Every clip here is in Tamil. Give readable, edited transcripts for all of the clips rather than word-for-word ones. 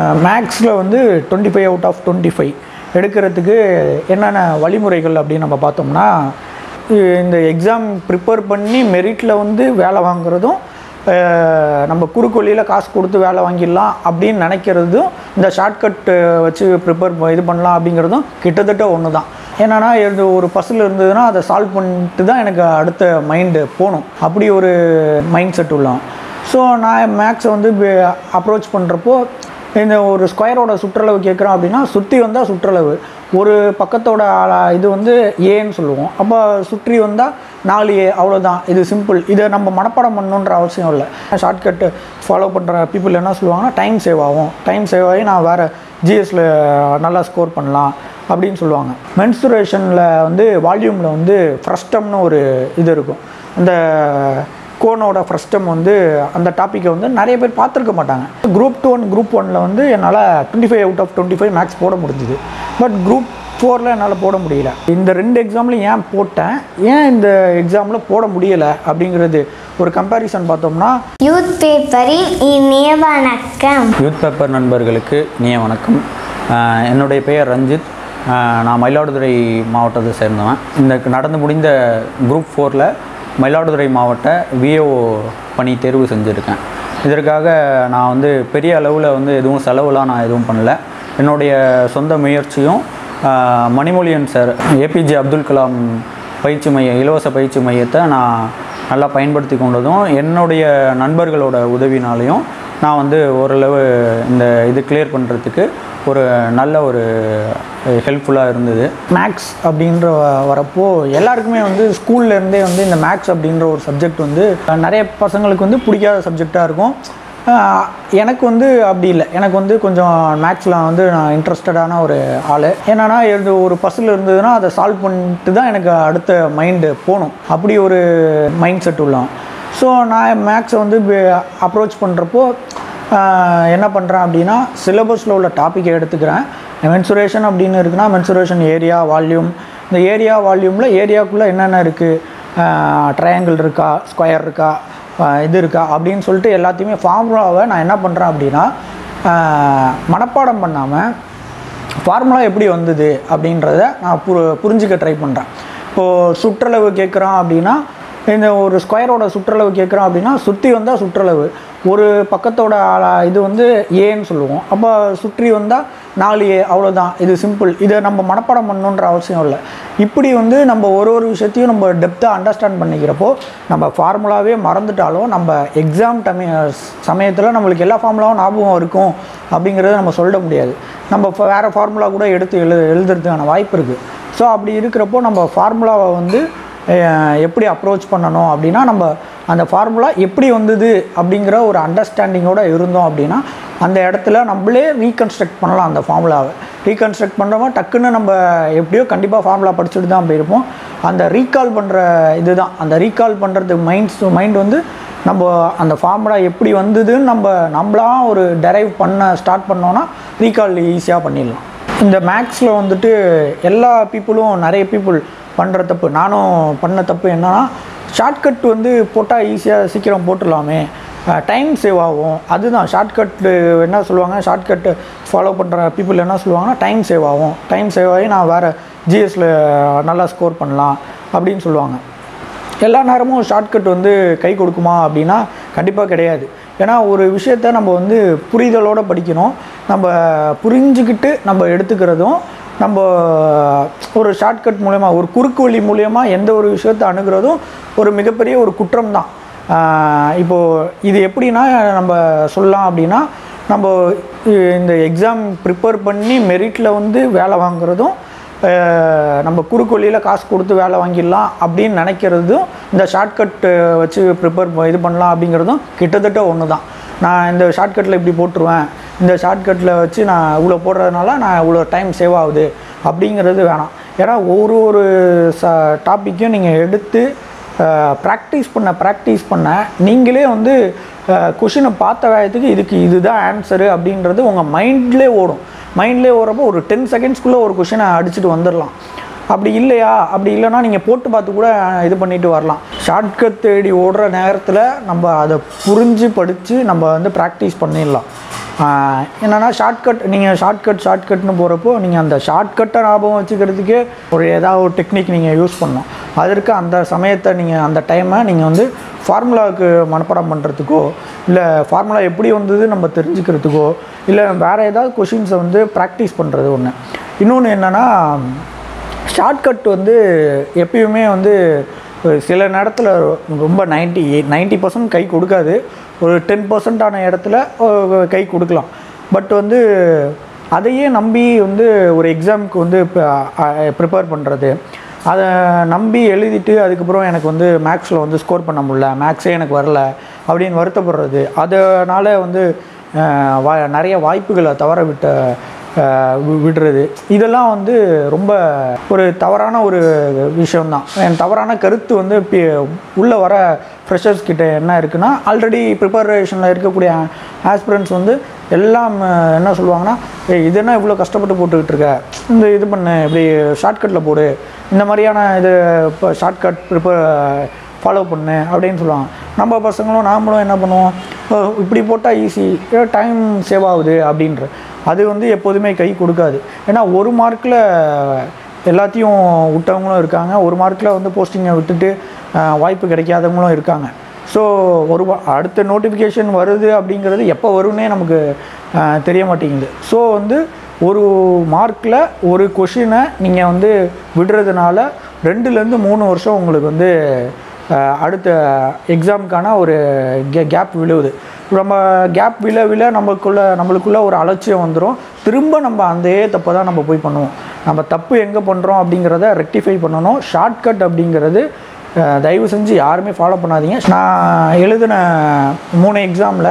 மேக்ஸில் வந்து 25 அவுட் ஆஃப் 25 எடுக்கிறதுக்கு என்னென்ன வழிமுறைகள் அப்படின்னு நம்ம பார்த்தோம்னா, இந்த எக்ஸாம் ப்ரிப்பேர் பண்ணி மெரிட்டில் வந்து வேலை வாங்குறதும், நம்ம குறுக்கொல்லியில் காசு கொடுத்து வேலை வாங்கிடலாம் அப்படின்னு நினைக்கிறதும், இந்த ஷார்ட்கட் வச்சு இது பண்ணலாம் அப்படிங்கிறதும் கிட்டத்தட்ட ஒன்று தான். என்னென்னா, இது ஒரு பசில் இருந்ததுன்னா அதை சால்வ் பண்ணிட்டு தான் எனக்கு அடுத்த மைண்டு போகணும், அப்படி ஒரு மைண்ட் செட் உள்ளோம். ஸோ நான் மேக்ஸை வந்து அப்ரோச் பண்ணுறப்போ, இந்த ஒரு ஸ்கொயரோட சுற்றளவு கேட்குறோம் அப்படின்னா, சுற்றி வந்தால் சுற்றளவு, ஒரு பக்கத்தோட இது வந்து ஏன்னு சொல்லுவோம். அப்போ சுற்றி வந்தால் 4A, அவ்வளோதான். இது சிம்பிள். இதை நம்ம மனப்பாடம் பண்ணணுன்ற அவசியம் இல்லை. ஷார்ட்கட்டு ஃபாலோ பண்ணுற பீப்புள் என்ன சொல்லுவாங்கன்னா, டைம் சேவ் ஆகும், டைம் சேவ் ஆகி நான் வேறு ஜிஎஸ்சில் நல்லா ஸ்கோர் பண்ணலாம் அப்படின்னு சொல்லுவாங்க. மென்சுரேஷனில் வந்து வால்யூமில் வந்து ஃப்ரஸ்டம்னு ஒரு இது இருக்கும். அந்த கோனோட ஃப்ரஸ்டம் வந்து அந்த டாப்பிக்கை வந்து நிறைய பேர் பார்த்துருக்க மாட்டாங்க. குரூப் 2 அண்ட் குரூப் 1 வந்து என்னால் 25 அவுட் ஆஃப் 25 மேக்ஸ் போட முடிஞ்சுது. பட் குரூப் 4 என்னால் போட முடியல. இந்த 2 எக்ஸாமில் ஏன் போட்டேன், ஏன் இந்த எக்ஸாமில் போட முடியலை அப்படிங்கிறது ஒரு கம்பேரிசன் பார்த்தோம்னா, யூத் பேப்பரின் இனிய வணக்கம். யூத் பேப்பர் நண்பர்களுக்கு இனிய வணக்கம். என்னுடைய பெயர் ரஞ்சித். நான் மயிலாடுதுறை மாவட்டத்தை சேர்ந்தவன். இந்த நடந்து முடிந்த குரூப் 4ல் மயிலாடுதுறை மாவட்ட விஏஓ பணி தேர்வு செஞ்சுருக்கேன். இதற்காக நான் வந்து பெரிய அளவில் வந்து எதுவும் செலவுலாம் நான் எதுவும் பண்ணல. என்னுடைய சொந்த முயற்சியும் மணிமொழியன் சார் ஏபிஜே அப்துல் கலாம் பயிற்சி மையம், இலவச பயிற்சி மையத்தை நான் நல்லா பயன்படுத்தி கொண்டதும், என்னுடைய நண்பர்களோட உதவினாலையும் நான் வந்து ஓரளவு இந்த இது கிளியர் பண்ணுறதுக்கு ஒரு நல்ல ஒரு ஹெல்ப்ஃபுல்லாக இருந்தது. மேக்ஸ் அப்படின்ற வரப்போ எல்லாருக்குமே வந்து ஸ்கூல்லேருந்தே வந்து இந்த மேக்ஸ் அப்படின்ற ஒரு சப்ஜெக்ட் வந்து நிறைய பசங்களுக்கு வந்து பிடிக்காத சப்ஜெக்டாக இருக்கும். எனக்கு வந்து அப்படி இல்லை. எனக்கு வந்து கொஞ்சம் மேக்ஸில் வந்து நான் இன்ட்ரெஸ்டடான ஒரு ஆள். என்னென்னா, இது ஒரு பசில் இருந்ததுன்னா அதை சால்வ் பண்ணிட்டு தான் எனக்கு அடுத்த மைண்டு போகணும், அப்படி ஒரு மைண்ட் செட் உள்ளோம். ஸோ நான் மேக்ஸை வந்து அப்ரோச் பண்ணுறப்போ என்ன பண்ணுறேன் அப்படின்னா, சிலபஸில் உள்ள டாப்பிக்கை எடுத்துக்கிறேன். மென்சுரேஷன் அப்படின்னு இருக்குன்னா, மென்சுரேஷன் ஏரியா வால்யூம், இந்த ஏரியா வால்யூமில் ஏரியாவுக்குள்ளே என்னென்ன இருக்குது, ட்ரையாங்கிள் இருக்கா, ஸ்கொயர் இருக்கா, இது இருக்கா அப்படின்னு சொல்லிட்டு எல்லாத்தையுமே ஃபார்முலாவை நான் என்ன பண்ணுறேன் அப்படின்னா, மனப்பாடம் பண்ணாமல் ஃபார்முலா எப்படி வந்தது அப்படின்றத நான் புரிஞ்சிக்க ட்ரை பண்ணுறேன். இப்போது சுற்றளவு கேட்குறோம் அப்படின்னா, இந்த ஒரு ஸ்கொயரோட சுற்றளவு கேட்குறோம் அப்படின்னா, சுற்றி வந்தால் சுற்றளவு, ஒரு பக்கத்தோட இது வந்து ஏன்னு சொல்லுவோம். அப்போ சுற்றி வந்தால் 4A, அவ்வளோதான். இது சிம்பிள். இதை நம்ம மனப்பாடம் பண்ணணுன்ற அவசியம் இல்லை. இப்படி வந்து நம்ம ஒரு விஷயத்தையும் நம்ம டெப்த்தாக அண்டர்ஸ்டாண்ட் பண்ணிக்கிறப்போ, நம்ம ஃபார்முலாவே மறந்துட்டாலும் நம்ம எக்ஸாம் சமயத்தில் நம்மளுக்கு எல்லா ஃபார்முலாவும் ஞாபகம் இருக்கும் அப்படிங்கிறத நம்ம சொல்ல முடியாது. நம்ம வேறு ஃபார்முலா கூட எடுத்து எழுதுறதுக்கான வாய்ப்பு இருக்குது. ஸோ அப்படி இருக்கிறப்போ நம்ம ஃபார்முலாவை வந்து எப்படி அப்ரோச் பண்ணணும் அப்படின்னா, நம்ம அந்த ஃபார்முலா எப்படி வந்தது அப்படிங்கிற ஒரு அண்டர்ஸ்டாண்டிங்கோடு இருந்தோம் அப்படின்னா, அந்த இடத்துல நம்மளே ரீகன்ஸ்ட்ரக்ட் பண்ணலாம். அந்த ஃபார்முலாவை ரீகன்ஸ்ட்ரக்ட் பண்ணுறோமா, டக்குன்னு நம்ம எப்படியோ கண்டிப்பாக ஃபார்முலா படிச்சுட்டு தான் போயிருப்போம். அந்த ரீகால் பண்ணுற இது தான், அந்த ரீகால் பண்ணுறதுக்கு மைண்ட் வந்து நம்ம அந்த ஃபார்முலா எப்படி வந்ததுன்னு நம்மளாம் ஒரு டெரைவ் ஸ்டார்ட் பண்ணோன்னா ரீகால் ஈஸியாக பண்ணிடலாம். இந்த மேக்ஸில் வந்துட்டு எல்லா நிறைய பீப்புள் பண்ணுற தப்பு, நானும் பண்ண தப்பு என்னன்னா, ஷார்ட்கட் வந்து போட்டால் ஈஸியாக சீக்கிரம் போட்டுடலாமே, டைம் சேவ் ஆகும். அதுதான் ஷார்ட்கட்டு என்ன சொல்லுவாங்க, ஷார்ட்கட்டு ஃபாலோ பண்ணுற பீப்புள் என்ன சொல்லுவாங்கன்னா, டைம் சேவ் ஆகும், டைம் சேவ் ஆகி நான் வேறு ஜிஎஸ்சில் நல்லா ஸ்கோர் பண்ணலாம் அப்படின்னு சொல்லுவாங்க. எல்லா நேரமும் ஷார்ட்கட் வந்து கை கொடுக்குமா அப்படின்னா கண்டிப்பாக கிடையாது. ஏன்னா ஒரு விஷயத்த நம்ம வந்து புரிதலோடு படிக்கணும். நம்ம புரிஞ்சுக்கிட்டு நம்ம எடுத்துக்கிறதும், நம்ம ஒரு ஷார்ட்கட் மூலயமா, ஒரு குறுக்கு வழி மூலயமா எந்த ஒரு விஷயத்தை அணுகிறதும் ஒரு மிகப்பெரிய ஒரு குற்றம் தான். இப்போது இது எப்படின்னா நம்ம சொல்லலாம் அப்படின்னா, நம்ம இந்த எக்ஸாம் ப்ரிப்பேர் பண்ணி மெரிட்டில் வந்து வேலை வாங்குறதும், நம்ம குறுக்கொல்லியில் காசு கொடுத்து வேலை வாங்கிடலாம் அப்படின்னு நினைக்கிறதும், இந்த ஷார்ட்கட்டு வச்சு இது பண்ணலாம் அப்படிங்கிறதும் கிட்டத்தட்ட ஒன்று தான். நான் இந்த ஷார்ட்கட்டில் இப்படி போட்டுருவேன், இந்த ஷார்ட்கட்டில் வச்சு நான் இவ்வளோ போடுறதுனால நான் இவ்வளோ டைம் சேவ் ஆகுது அப்படிங்கிறது வேணாம். ஏன்னா ஒரு டாப்பிக்கையும் நீங்கள் எடுத்து ப்ராக்டிஸ் பண்ண நீங்களே வந்து கொஷினை பார்த்த வேகத்துக்கு இதுதான் ஆன்சரு அப்படின்றது உங்கள் மைண்ட்லேயே ஓடுறப்போ ஒரு 10 செகண்ட்ஸ்குள்ளே ஒரு கொஷினை அடிச்சுட்டு வந்துடலாம். அப்படி இல்லைன்னா நீங்கள் போட்டு பார்த்து கூட இது பண்ணிட்டு வரலாம். ஷார்ட்கட் தேடி ஓடுற நேரத்தில் நம்ம அதை புரிஞ்சு படித்து நம்ம வந்து ப்ராக்டிஸ் பண்ணிடலாம். என்னென்னா ஷார்ட்கட், நீங்கள் ஷார்ட்கட்னு போகிறப்போ நீங்கள் அந்த ஷார்ட்கட்டை ஞாபகம் வச்சுக்கிறதுக்கே ஏதாவது ஒரு டெக்னிக் நீங்கள் யூஸ் பண்ணணும். அதற்கு அந்த சமயத்தை நீங்கள் அந்த டைமை நீங்கள் வந்து ஃபார்முலாவுக்கு மனப்பாடம் பண்ணுறதுக்கோ, இல்லை ஃபார்முலா எப்படி வந்தது நம்ம தெரிஞ்சுக்கிறதுக்கோ, இல்லை வேறு ஏதாவது கொஷின்ஸை வந்து ப்ராக்டிஸ் பண்ணுறது ஒன்று. இன்னொன்று என்னென்னா, ஷார்ட்கட் வந்து எப்பயுமே வந்து சில நேரத்தில் ரொம்ப 90% கை கொடுக்காது. ஒரு 10% இடத்துல கை கொடுக்கலாம். பட் வந்து அதையே நம்பி வந்து ஒரு எக்ஸாமுக்கு வந்து ப்ரிப்பேர் பண்ணுறது, அதை நம்பி எழுதிட்டு அதுக்கப்புறம் எனக்கு வந்து மேக்ஸில் வந்து ஸ்கோர் பண்ண முடியல, மேக்ஸே எனக்கு வரல அப்படின்னு வருத்தப்படுறது, அதனால் வந்து நிறைய வாய்ப்புகளை தவற விடுறது, இதெல்லாம் வந்து ரொம்ப ஒரு தவறான ஒரு விஷயம்தான். தவறான கருத்து வந்து உள்ளே வர ஃப்ரெஷர்ஸ் கிட்ட என்ன இருக்குன்னா, ஆல்ரெடி ப்ரிப்பரேஷனில் இருக்கக்கூடிய ஆஸ்பிரண்ட்ஸ் வந்து எல்லாம் என்ன சொல்லுவாங்கன்னா, இது என்ன இவ்வளோ கஷ்டப்பட்டு போட்டுக்கிட்டு இருக்க, இந்த இது பண்ணு, இப்படி ஷார்ட்கட்டில் போடு, இந்த மாதிரியான இது இப்போ ஷார்ட்கட் ஃபாலோ பண்ணு அப்படின்னு சொல்லுவாங்க. நம்ம பசங்களும் நாமளும் என்ன பண்ணுவோம், இப்படி போட்டால் ஈஸி, டைம் சேவ் ஆகுது அப்படின்ற அது வந்து எப்போதுமே கை கொடுக்காது. ஏன்னா ஒரு மார்க்கில் எல்லாத்தையும் விட்டவங்களும் இருக்காங்க, ஒரு மார்க்கில் வந்து போஸ்டிங்கை விட்டுட்டு வாய்ப்பு கிடைக்காதவங்களும் இருக்காங்க. ஸோ அடுத்த நோட்டிஃபிகேஷன் வருது அப்படிங்கிறது எப்போ வரும்னே நமக்கு தெரிய மாட்டேங்குது. ஸோ வந்து ஒரு மார்க்கில் ஒரு கொஷினை நீங்கள் வந்து விடுறதுனால 2-3 வருஷம் உங்களுக்கு வந்து அடுத்த எக்ஸாமுக்கான ஒரு கேப் விழுவுது. நம்ம கேப் விழ நம்மளுக்குள்ள ஒரு அலட்சியம் வந்துடும். திரும்ப நம்ம அதே தப்பை தான் நம்ம போய் பண்ணுவோம். நம்ம தப்பு எங்கே பண்ணுறோம் அப்படிங்கிறத ரெக்டிஃபை பண்ணணும். ஷார்ட்கட் அப்படிங்கிறது தயவு செஞ்சு யாருமே ஃபாலோ பண்ணாதீங்க. நான் எழுதின 3 எக்ஸாமில்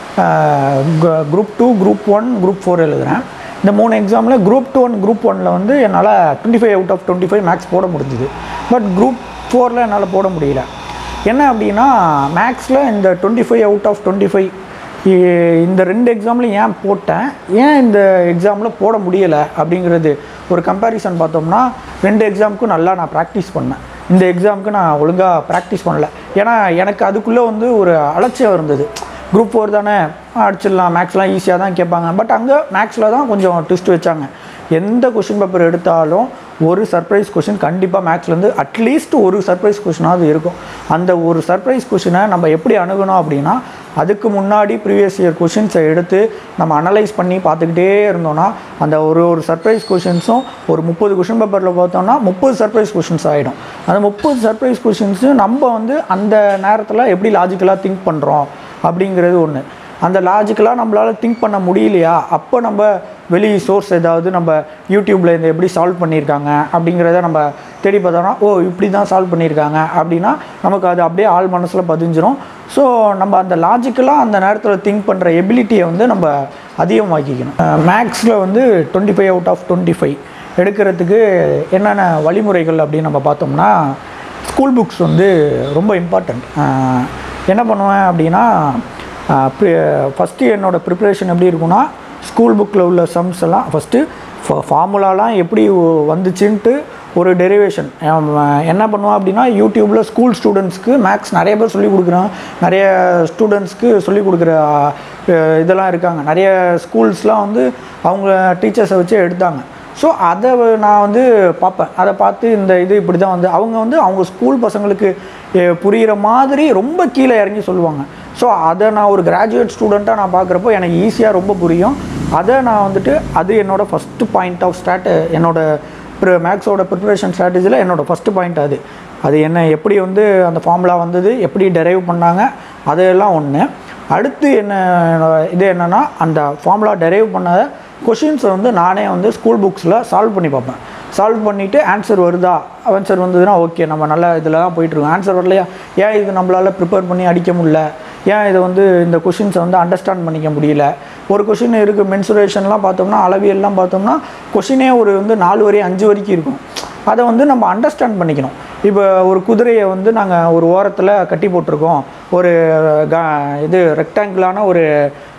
குரூப் 2, குரூப் 1, குரூப் 4 எழுதுகிறேன். இந்த 3 எக்ஸாமில் குரூப் 2 and குரூப் 1ல் வந்து என்னால் 25 out of 25 மேக்ஸ் போட முடிஞ்சுது. பட் குரூப் 4ல் என்னால் போட முடியல. என்ன அப்படின்னா, மேக்ஸில் இந்த 25 out of 25 இந்த 2 எக்ஸாம்லையும் ஏன் போட்டேன், ஏன் இந்த எக்ஸாமில் போட முடியலை அப்படிங்கிறது ஒரு கம்பேரிசன் பார்த்தோம்னா, 2 எக்ஸாமுக்கும் நல்லா நான் ப்ராக்டிஸ் பண்ணேன். இந்த எக்ஸாமுக்கு நான் ஒழுங்காக ப்ராக்டிஸ் பண்ணலை. ஏன்னா எனக்கு அதுக்குள்ளே வந்து ஒரு அலட்சியம் இருந்தது. குரூப் 4 தானே, அடிச்சிடலாம், மேக்ஸ்லாம் ஈஸியாக தான் கேட்பாங்க. பட் அங்கே மேக்ஸில் தான் கொஞ்சம் ட்விஸ்ட் வச்சாங்க. எந்த கொஷின் பேப்பர் எடுத்தாலும் ஒரு சர்ப்ரைஸ் கொஷின் கண்டிப்பாக மேக்ஸ்லேருந்து அட்லீஸ்ட் ஒரு சர்ப்ரைஸ் கொஷினாவது இருக்கும். அந்த ஒரு சர்ப்ரைஸ் கொஷினை நம்ம எப்படி அணுகணும் அப்படின்னா, அதுக்கு முன்னாடி ப்ரீவியஸ் இயர் கொஷின்ஸை எடுத்து நம்ம அனலைஸ் பண்ணி பார்த்துக்கிட்டே இருந்தோம்னா, அந்த ஒரு சர்ப்ரைஸ் கொஷின்ஸும் ஒரு 30 கொஷின் பேப்பரில் பார்த்தோம்னா 30 சர்ப்ரைஸ் கொஷின்ஸ் ஆகிடும். அந்த 30 சர்ப்ரைஸ் கொஷின்ஸு நம்ம வந்து அந்த நேரத்தில் எப்படி லாஜிக்கலாக திங்க் பண்ணுறோம் அப்படிங்கிறது ஒன்று. அந்த லாஜிக்கலாக நம்மளால் திங்க் பண்ண முடியலையா, அப்போ நம்ம வெளி சோர்ஸ் ஏதாவது நம்ம யூடியூப்பில் இந்த எப்படி சால்வ் பண்ணியிருக்காங்க அப்படிங்கிறத நம்ம தேடி பார்த்தோம்னா, ஓ இப்படி தான் சால்வ் பண்ணியிருக்காங்க அப்படின்னா நமக்கு அது அப்படியே ஆள் மனசில் பதிஞ்சிரும். ஸோ நம்ம அந்த லாஜிக்கலாக அந்த நேரத்தில் திங்க் பண்ணுற எபிலிட்டியை வந்து நம்ம அதிகமாக்கிக்கணும். மேக்ஸில் வந்து 25 out of 25 எடுக்கிறதுக்கு என்னென்ன வழிமுறைகள் அப்படின்னு நம்ம பார்த்தோம்னா, ஸ்கூல் புக்ஸ் வந்து ரொம்ப இம்பார்ட்டண்ட். என்ன பண்ணுவேன் அப்படின்னா, ஃபஸ்ட்டு என்னோடய ப்ரிப்ரேஷன் எப்படி இருக்குன்னா, ஸ்கூல் புக்கில் உள்ள சம்ஸ் எல்லாம் ஃபஸ்ட்டு ஃபார்முலாலாம் எப்படி வந்துச்சுன்ட்டு ஒரு டெரிவேஷன் என்ன பண்ணுவேன் அப்படின்னா, யூடியூப்பில் ஸ்கூல் ஸ்டூடெண்ட்ஸ்க்கு மேக்ஸ் நிறைய பேர் சொல்லிக் கொடுக்குறாங்க, நிறைய ஸ்டூடெண்ட்ஸ்க்கு சொல்லிக் கொடுக்குற இதெல்லாம் இருக்காங்க. நிறைய ஸ்கூல்ஸ்லாம் வந்து அவங்க டீச்சர்ஸை வச்சு எடுத்தாங்க. ஸோ அதை நான் வந்து பார்ப்பேன். அதை பார்த்து இந்த இது இப்படி தான் வந்து அவங்க ஸ்கூல் பசங்களுக்கு புரிகிற மாதிரி ரொம்ப கீழே இறங்கி சொல்லுவாங்க. ஸோ அதை நான் ஒரு கிராஜுவேட் ஸ்டூடெண்ட்டாக நான் பார்க்குறப்போ எனக்கு ஈஸியாக ரொம்ப புரியும். அதை நான் வந்துட்டு அது என்னோடய ஃபஸ்ட்டு பாயிண்ட் ஆஃப் என்னோடய மேக்ஸோட ப்ரிப்பரேஷன் ஸ்ட்ராட்டஜியில் என்னோடய ஃபஸ்ட்டு பாயிண்ட் அது என்ன எப்படி வந்து அந்த ஃபார்முலா வந்தது, எப்படி டெரைவ் பண்ணாங்க, அதெல்லாம் ஒன்று. அடுத்து இது என்னென்னா, அந்த ஃபார்முலா டெரைவ் பண்ண கொஷின்ஸை வந்து நானே வந்து ஸ்கூல் புக்ஸில் சால்வ் பண்ணி பார்ப்பேன். சால்வ் பண்ணிவிட்டு ஆன்சர் வந்ததுன்னா ஓகே, நம்ம நல்லா இதில் தான் போயிட்டுருக்கோம். ஆன்சர் வரலையா, ஏன் இது நம்மளால் ப்ரிப்பேர் பண்ணி அடிக்க முடியல, ஏன் இதை வந்து இந்த கொஷின்ஸை வந்து அண்டர்ஸ்டாண்ட் பண்ணிக்க முடியல. ஒரு கொஷின் இருக்குது, மென்சுரேஷன்லாம் பார்த்தோம்னா, அளவியெல்லாம் பார்த்தோம்னா கொஷினே ஒரு வந்து 4 வரி 5 வரைக்கும் இருக்கும். அதை வந்து நம்ம அண்டர்ஸ்டாண்ட் பண்ணிக்கணும். இப்போ ஒரு குதிரையை வந்து நாங்கள் ஒரு ஓரத்தில் கட்டி போட்டிருக்கோம், ஒரு இது ரெக்டாங்கிளான ஒரு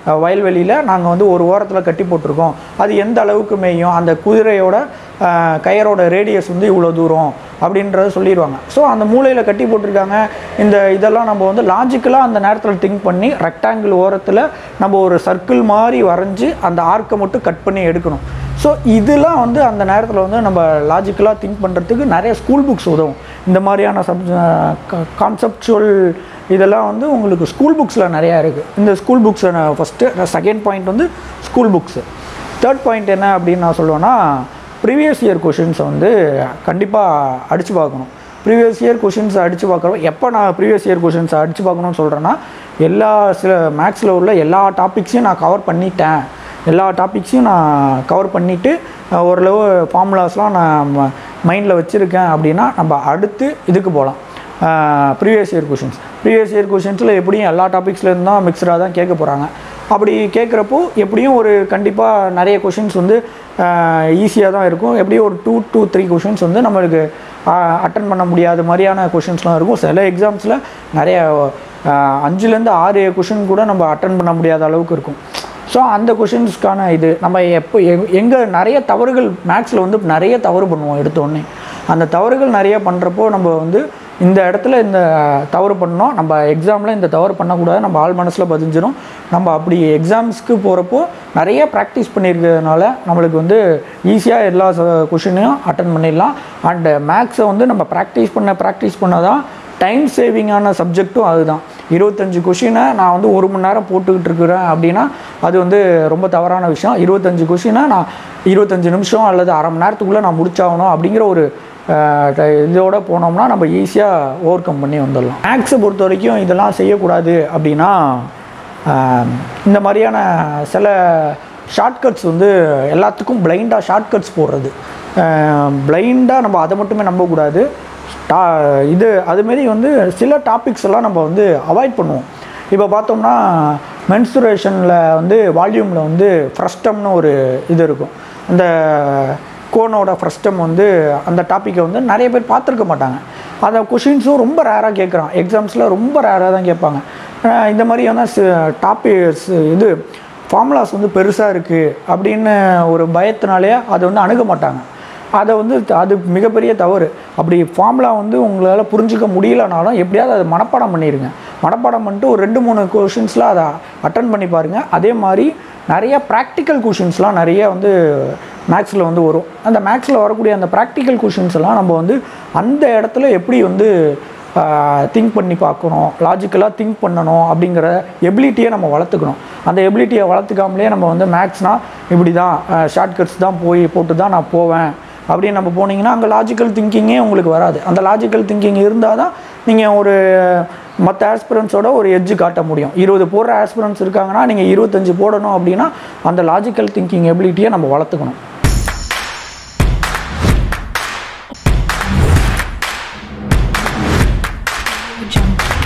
வயல்வெளியில் நாங்கள் வந்து ஒரு ஓரத்தில் கட்டி போட்டிருக்கோம், அது எந்த அளவுக்கு மேயும், அந்த குதிரையோட கயரோட ரேடியஸ் வந்து இவ்வளோ தூரம் அப்படின்றத சொல்லிடுவாங்க. ஸோ அந்த மூலையில் கட்டி போட்டிருக்காங்க. இதெல்லாம் நம்ம வந்து லாஜிக்கலாக அந்த நேரத்தில் திங்க் பண்ணி ரெக்டாங்கிள் ஓரத்தில் நம்ம ஒரு சர்க்கிள் மாதிரி வரைஞ்சி அந்த ஆர்க்கை மட்டும் கட் பண்ணி எடுக்கணும். ஸோ இதெல்லாம் வந்து அந்த நேரத்தில் வந்து நம்ம லாஜிக்கலாக திங்க் பண்ணுறதுக்கு நிறைய ஸ்கூல் புக்ஸ் உதவும். இந்த மாதிரியான கான்செப்சுவல் இதெல்லாம் வந்து உங்களுக்கு ஸ்கூல் புக்ஸில் நிறையா இருக்குது. இந்த ஸ்கூல் புக்ஸை ஃபஸ்ட்டு செகண்ட் பாயிண்ட் வந்து ஸ்கூல் புக்ஸு. தேர்ட் பாயிண்ட் என்ன அப்படின்னு நான் சொல்லுவேன்னா, ப்ரீவியஸ் இயர் கொஷின்ஸை வந்து கண்டிப்பாக அடித்து பார்க்கணும். ப்ரீவியஸ் இயர் கொஷின்ஸை அடித்து பார்க்குறோம். எப்போ நான் ப்ரீவியஸ் இயர் கொஷின்ஸை அடித்து பார்க்கணும்னு சொல்கிறேன்னா, சில மேக்ஸில் உள்ள எல்லா டாபிக்ஸையும் நான் கவர் பண்ணிட்டேன், எல்லா டாபிக்ஸையும் நான் கவர் பண்ணிவிட்டு ஓரளவு ஃபார்முலாஸ்லாம் நான் மைண்டில் வச்சுருக்கேன் அப்படின்னா நம்ம அடுத்து இதுக்கு போகலாம். ப்ரீவியஸ் இயர் கொஷின்ஸில் எப்படியும் எல்லா டாபிக்ஸ்லேருந்து தான் மிக்சடாக தான் கேட்க போகிறாங்க. அப்படி கேட்குறப்போ எப்படியும் ஒரு கண்டிப்பாக நிறைய கொஷின்ஸ் வந்து ஈஸியாக தான் இருக்கும். எப்படியும் ஒரு 2 to 3 கொஷின்ஸ் வந்து நம்மளுக்கு அட்டன் பண்ண முடியாத மாதிரியான கொஷின்ஸ்லாம் இருக்கும். சில எக்ஸாம்ஸில் நிறைய 5லேருந்து 6 கொஷின் கூட நம்ம அட்டன் பண்ண முடியாத அளவுக்கு இருக்கும். ஸோ அந்த கொஷின்ஸ்க்கான இது நம்ம எங்கே நிறைய தவறுகள் மேக்ஸில் வந்து நிறைய தவறு பண்ணுவோம் எடுத்தோடனே. அந்த தவறுகள் நிறைய பண்ணுறப்போ நம்ம வந்து இந்த இடத்துல இந்த தவறு பண்ணோம், நம்ம எக்ஸாமில் இந்த தவறு பண்ணக்கூடாது, நம்ம ஆள் மனசில் பதிஞ்சிடும். நம்ம அப்படி எக்ஸாம்ஸ்க்கு போகிறப்போ நிறைய ப்ராக்டிஸ் பண்ணியிருக்கிறதுனால நம்மளுக்கு வந்து ஈஸியாக எல்லா கொஷினையும் அட்டன் பண்ணிடலாம். அண்டு மேக்ஸை வந்து நம்ம ப்ராக்டிஸ் பண்ண தான் டைம் சேவிங்கான சப்ஜெக்ட்டும் அதுதான். 25 கொஷினை நான் வந்து 1 மணி நேரம் போட்டுக்கிட்டு இருக்கிறேன் அப்படின்னா அது வந்து ரொம்ப தவறான விஷயம். 25 கொஷினை நான் 25 நிமிஷம் அல்லது அரை மணி நேரத்துக்குள்ளே நான் முடிச்சாகணும் அப்படிங்கிற ஒரு இதோட போனோம்னா நம்ம ஈஸியாக ஓவர் கம் பண்ணி வந்துடலாம். மேக்ஸை பொறுத்த வரைக்கும் இதெல்லாம் செய்யக்கூடாது அப்படின்னா இந்த மாதிரியான சில ஷார்ட்கட்ஸ் வந்து எல்லாத்துக்கும் பிளைண்டாக ஷார்ட்கட்ஸ் போடுறது, பிளைண்டாக நம்ம அதை மட்டுமே நம்பக்கூடாது. அதுமாரி வந்து சில டாபிக்ஸ் எல்லாம் நம்ம வந்து அவாய்ட் பண்ணுவோம். இப்போ பார்த்தோம்னா மென்சுரேஷனில் வந்து வால்யூமில் வந்து ஃப்ரஸ்டம்னு ஒரு இது இருக்கும். அந்த கோனோட ஃப்ரஸ்டம் வந்து அந்த டாப்பிக்கை வந்து நிறைய பேர் பார்த்துருக்க மாட்டாங்க. அந்த கொஷின்ஸும் ரொம்ப ரேராக கேட்குறான். எக்ஸாம்ஸில் ரொம்ப ரேராக தான் கேட்பாங்க. இந்த மாதிரியான டாபிக்ஸ் இது ஃபார்முலாஸ் வந்து பெருசாக இருக்குது அப்படின்னு ஒரு பயத்தினாலே அதை வந்து அணுக மாட்டாங்க. அதை வந்து அது மிகப்பெரிய தவறு. அப்படி ஃபார்முலா வந்து உங்களால் புரிஞ்சிக்க முடியலனாலும் எப்படியாவது அதை மனப்பாடம் பண்ணிடுங்க. மனப்பாடம் பண்ணிட்டு ஒரு 2-3 கொஷின்ஸ்லாம் அதை அட்டன் பண்ணி பாருங்கள். அதே மாதிரி நிறைய ப்ராக்டிக்கல் கொஷின்ஸ்லாம் நிறைய வந்து மேக்ஸில் வந்து வரும். அந்த மேக்ஸில் வரக்கூடிய அந்த ப்ராக்டிக்கல் கொஷின்ஸ் எல்லாம் நம்ம வந்து அந்த இடத்துல எப்படி வந்து திங்க் பண்ணி பார்க்கணும், லாஜிக்கலாக திங்க் பண்ணணும் அப்படிங்கிற எபிலிட்டியை நம்ம வளர்த்துக்கணும். அந்த எபிலிட்டியை வளர்த்துக்காமலே நம்ம வந்து மேக்ஸ்னால் இப்படி தான் ஷார்ட்கட்ஸ் தான் போட்டு தான் நான் போவேன் அப்படின்னு நம்ம போனீங்கன்னா அங்கே லாஜிக்கல் திங்கிங்கே உங்களுக்கு வராது. அந்த லாஜிக்கல் திங்கிங் இருந்தால் தான் நீங்கள் ஒரு மற்ற ஆஸ்பிரன்ஸோட ஒரு எட்ஜு காட்ட முடியும். 20 போடுற ஆஸ்பிரன்ஸ் இருக்காங்கன்னா நீங்கள் 25 போடணும் அப்படின்னா அந்த லாஜிக்கல் திங்கிங் எபிலிட்டியை நம்ம வளர்த்துக்கணும்.